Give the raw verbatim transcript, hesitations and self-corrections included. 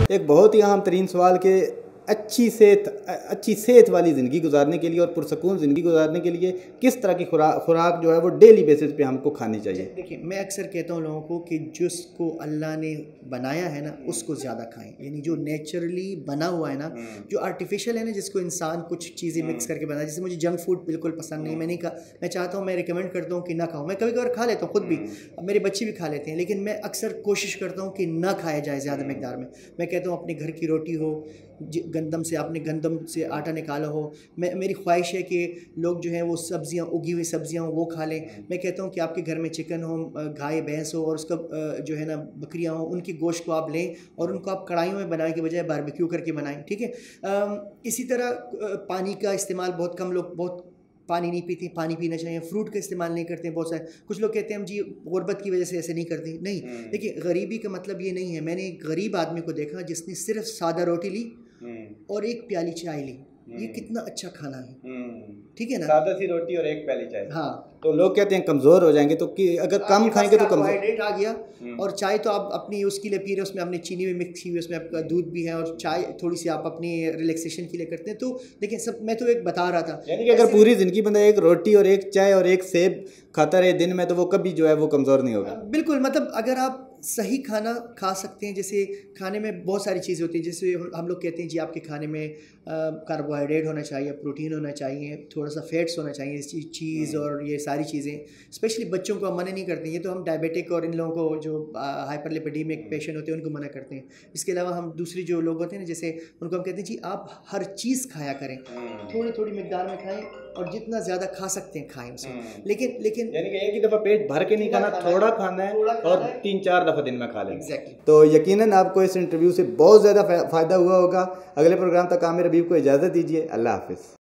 एक बहुत ही अहम तरीन सवाल के अच्छी सेहत अच्छी सेहत वाली ज़िंदगी गुजारने के लिए और पुरसकून ज़िंदगी गुजारने के लिए किस तरह की खुराक खुराक जो है वो डेली बेसिस पे हमको खानी चाहिए। देखिए, मैं अक्सर कहता हूँ लोगों को कि जिसको अल्लाह ने बनाया है ना उसको ज़्यादा खाएं, यानी जो नेचुरली बना हुआ है ना, जो आर्टिफिशियल है ना, जिसको इंसान कुछ चीज़ें मिक्स करके बनाया। जैसे मुझे जंक फूड बिल्कुल पसंद नहीं, मैं नहीं खा मैं चाहता हूँ, मैं रिकमेंड करता हूँ कि ना खाऊँ। मैं कभी कभार खा लेता हूँ खुद भी, मेरे बच्चे भी खा लेते हैं, लेकिन मैं अक्सर कोशिश करता हूँ कि ना खाया जाए ज़्यादा मकदार में। मैं कहता हूँ अपने घर की रोटी हो, गंदम से आपने गंदम से आटा निकाला हो। मैं मेरी ख्वाहिश है कि लोग जो हैं वो सब्जियां, उगी हुई सब्जियां हो वो खा लें। मैं कहता हूं कि आपके घर में चिकन हो, गाय भैंस हो और उसका जो है ना बकरियां हो, उनकी गोश्त को आप लें और उनको आप कढ़ाइयों में बनाने के बजाय बारबेक्यू करके बनाएं, ठीक है। इसी तरह पानी का इस्तेमाल, बहुत कम लोग बहुत पानी नहीं पीते, पानी पीना चाहिए। फ्रूट का इस्तेमाल नहीं करते हैं बहुत सारे। कुछ लोग कहते हैं हम जी गुर्बत की वजह से ऐसे नहीं करते। नहीं, देखिए, गरीबी का मतलब ये नहीं है। मैंने एक गरीब आदमी को देखा जिसने सिर्फ सादा रोटी ली और एक प्याली चाय ली। ये कितना अच्छा खाना है, ठीक है ना, सादा सी रोटी और एक प्याली चाय। हाँ, तो लोग कहते हैं कमज़ोर हो जाएंगे, तो कि अगर कम खाएंगे तो कमज़ोर आ गया। और चाय तो आप अपनी उसके लिए पी रहे हो, उसमें आपने चीनी भी मिक्स की हुई, उसमें आपका दूध भी है, और चाय थोड़ी सी आप अपनी रिलैक्सेशन के लिए करते हैं। तो देखिए, सब मैं तो एक बता रहा था, यानी कि अगर पूरी ज़िंदगी बंदा एक रोटी और एक चाय और एक सेब खाता रहे दिन में, तो वो कभी जो है वो कमज़ोर नहीं होगा। बिल्कुल, मतलब अगर आप सही खाना खा सकते हैं, जैसे खाने में बहुत सारी चीज़ें होती हैं, जैसे हम लोग कहते हैं जी आपके खाने में कार्बोहाइड्रेट होना चाहिए, प्रोटीन होना चाहिए, थोड़ा सा फैट्स होना चाहिए, चीज़ और ये सारी चीज़ें। स्पेशली बच्चों को हम मना नहीं करते हैं, ये तो हम डायबिटिक और इन लोगों को जो हाइपरलिपिडेमिक पेशेंट होते हैं उनको मना करते हैं। इसके अलावा हम दूसरी जो लोग होते हैं ना, जैसे उनको हम कहते हैं जी आप हर चीज़ खाया करें, थोड़ी थोड़ी मिकदार में खाएं और जितना ज़्यादा खा सकते हैं खाएं उसमें। लेकिन लेकिन यानी कि एक ही दफ़ा पेट भर के नहीं खाना, थोड़ा खाना है और तीन चार दफ़ा दिन में खा लें। एग्जैक्टली। तो यकीनन आपको इस इंटरव्यू से बहुत ज़्यादा फ़ायदा हुआ होगा। अगले प्रोग्राम तक आमिर हबीब को इजाज़त दीजिए। अल्लाह हाफ़िज़।